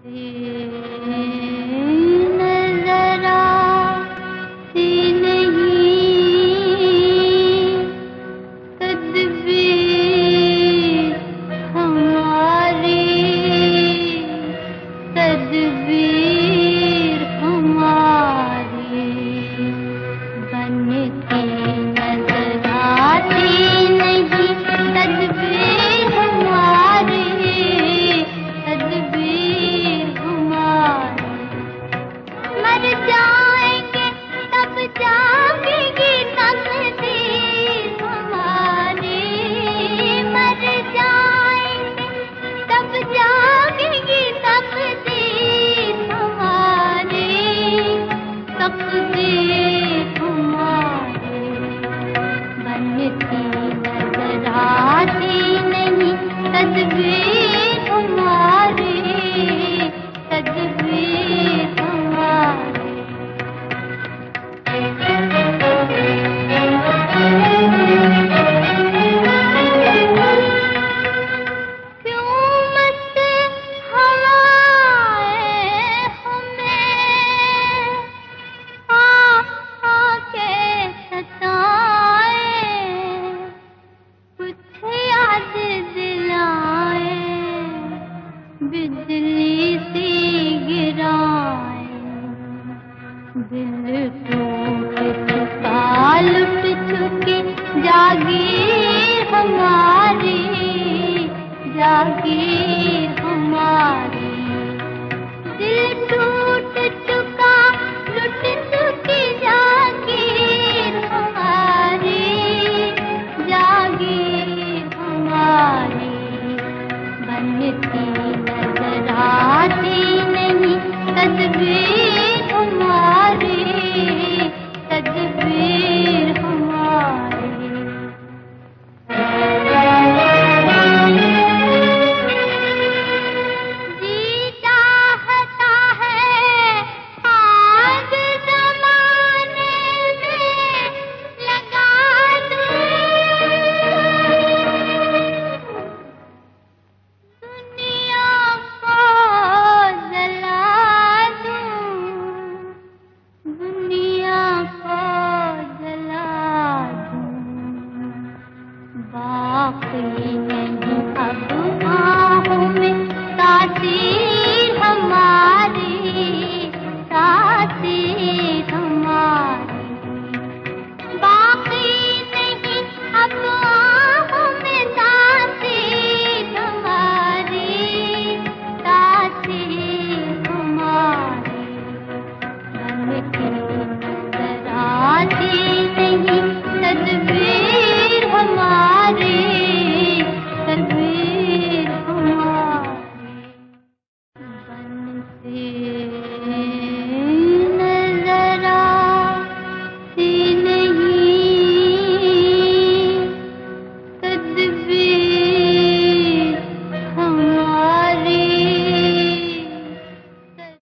नजर आती नहीं तदबीर हमारी, तदबीर हमारी बनती नजर आती नहीं तदबीर हमारी, तदबीर हमारी। मर जाएंगे तब जागेगी तकदीर हमारी, मर जाएंगे तब जागेगी तकदीर हमारी, तकदीर हमारी बनती नजर आती नहीं तदबीर हमारी, तदबीर हमारी। क्यों मत हवाएं हमें आके सताए, कुछ याद दिलाए, बिजली सी गिराए, दिल टूट चुका लुट चुकी जागी हमारी, जागी